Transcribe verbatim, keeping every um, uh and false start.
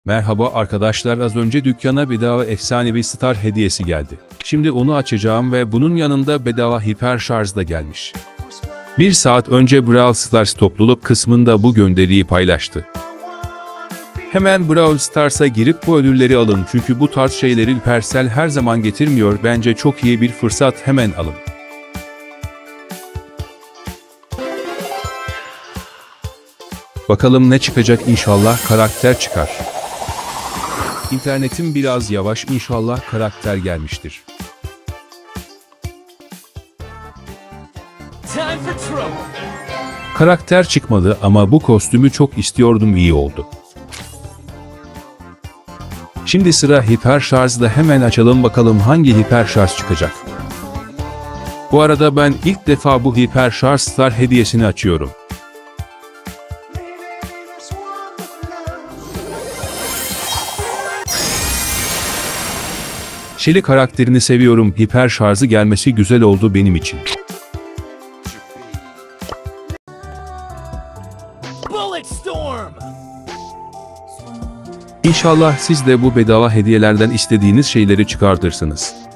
Merhaba arkadaşlar, az önce dükkana bedava efsanevi star hediyesi geldi. Şimdi onu açacağım ve bunun yanında bedava hiper şarj da gelmiş. Bir saat önce Brawl Stars topluluk kısmında bu gönderiyi paylaştı. Hemen Brawl Stars'a girip bu ödülleri alın, çünkü bu tarz şeyleri Supercell her zaman getirmiyor. Bence çok iyi bir fırsat, hemen alın. Bakalım ne çıkacak, inşallah karakter çıkar. İnternetim biraz yavaş, inşallah karakter gelmiştir. Karakter çıkmadı ama bu kostümü çok istiyordum, iyi oldu. Şimdi sıra hiper şarjda, hemen açalım bakalım hangi hiper şarj çıkacak. Bu arada ben ilk defa bu hiper şarj star hediyesini açıyorum. Shelly karakterini seviyorum, hiper şarjı gelmesi güzel oldu benim için. İnşallah siz de bu bedava hediyelerden istediğiniz şeyleri çıkartırsınız.